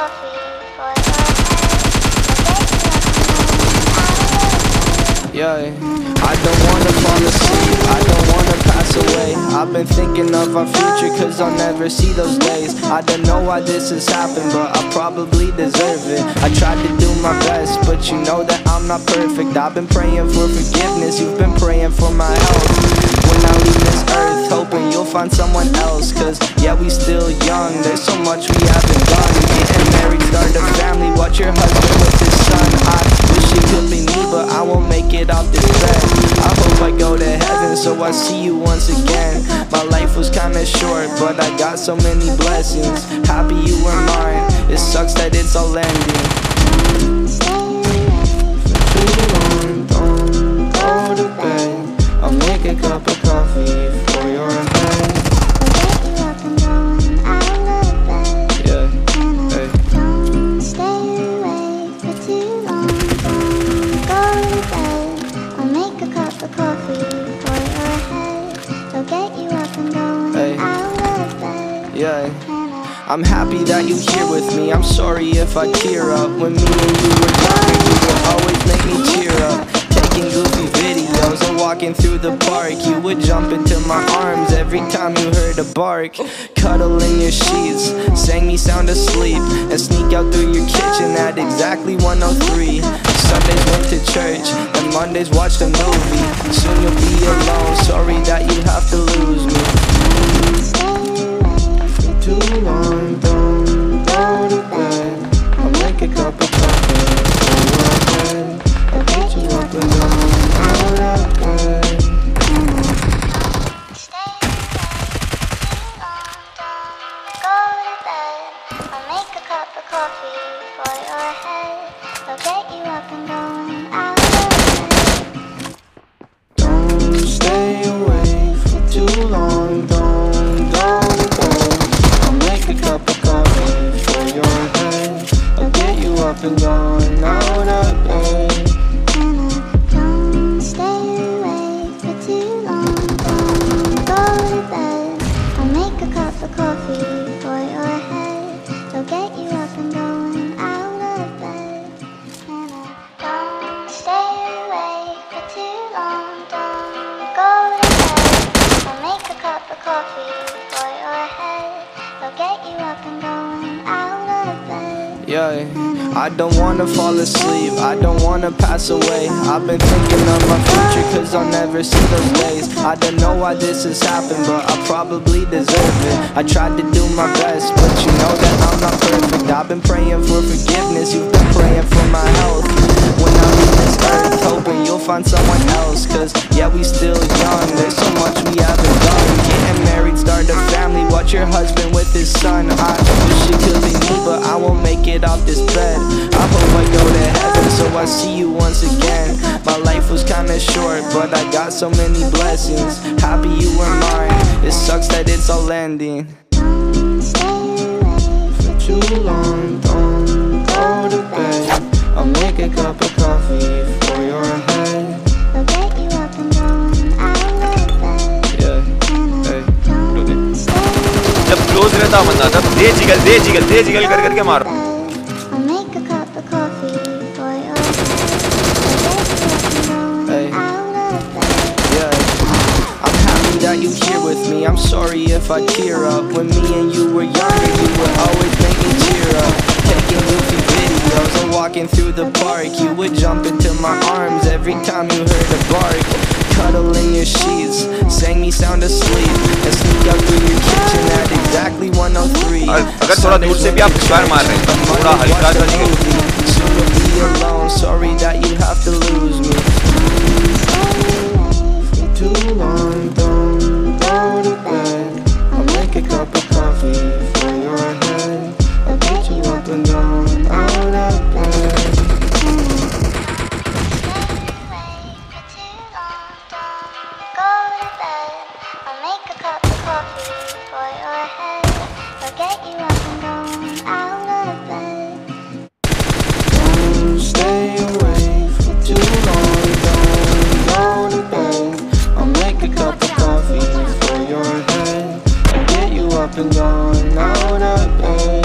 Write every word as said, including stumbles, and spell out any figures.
Yeah, I don't wanna fall asleep, I don't wanna pass away. I've been thinking of our future cause I'll never see those days. I don't know why this has happened, but I probably deserve it. I tried to do my best, but you know that I'm not perfect. I've been praying for forgiveness, you've been praying for my health. When I leave this earth, hoping you'll find someone else. Cause yeah, we still young, there's so much we haven't done. Getting married, start a family, watch your husband with his son. I wish it could be me, but I won't make it off this bed. I hope I go to heaven, so I see you once again. My life was kinda short, but I got so many blessings. Happy you were mine, it sucks that it's all ending. For too long, don't go to bed. I'll make a cup of coffee for your head. Yeah, hey. Don't stay awake for too long. Go to bed. I'll make a cup of coffee for your head. I'll get you up and going Hey. out of bed. Yeah, I'm happy that you're here with me. I'm sorry if I tear up. When me and you were younger, you would always make me cheer up. Taking goofy videos and walking through the park, you would jump into my arms every time you heard a bark. Cuddle in your sheets, sang me sound asleep, and sneak out through your kitchen at exactly one oh three. Sundays went to church, and Mondays watched a movie. Soon you'll be alone, sorry that you have to lose me. For too long, don't go to bed. I'll make a cup of coffee for your head. I'll get you up and down, out of bed. Stay awake for too long. Don't go to bed. I'll make a cup of coffee for your head. I'll get you up and going out of bed. Don't stay awake for too long, don't go to bed. I'll make a cup of coffee for your head. I'll get you up and going out of bed. Don't stay awake for too long. Don't go to bed. I'll make a cup of coffee for your head. I'll get you up and going out of bed. Don't stay awake for too long. Don't go to bed. I'll make a cup of coffee for your head. I'll get you up and going out of bed. Yeah, I don't wanna fall asleep, I don't wanna pass away. I've been thinking of my future cause I'll never see those days. I don't know why this has happened, but I probably deserve it. I tried to do my best, but you know that I'm not perfect. I've been praying for forgiveness, you've been praying for my health. When I leave this earth, hoping you'll find someone else. Cause yeah, we still young, there's so much we haven't done. Getting married, start a family, watch your husband with his son. I wish it could be me, but I won't make it off this bed. I hope I go to heaven, so I see you once again. My life was kinda short, but I got so many blessings. Happy you were mine, it sucks that it's all ending. Don't stay awake For too long, don't go to bed. I'll make a cup of coffee for your head. I'll get you up and going out of bed. Yeah, hey. Don't stay awake. जब close रहता बंदा तब दे jiggle दे jiggle दे jiggle कर करके मारो. I'll make a cup of coffee for your head. I'll get you up and going out of bed. Yeah, I'm happy that you're here with me. I'm sorry if I tear up. When me and you were younger, you would always make me cheer up. Taking goofy videos and walking through the park, you would jump into my arms every time you heard a bark. Cuddle in your sheets, sang me sound asleep, and sneak out through your kitchen at exactly one oh three. अगर थोड़ा दूर से भी आप पुकार मार रहे हैं तो थोड़ा हल्का सा jiggle. Soon you'll be alone, sorry that you have to lose me. For too long, don't go to bed. I'll make a cup of coffee for your head. I'll get you up and down, out of bed. Stay awake for too long, don't go to bed. I'll make a cup of coffee for your head. I'll get you up and going out of bed.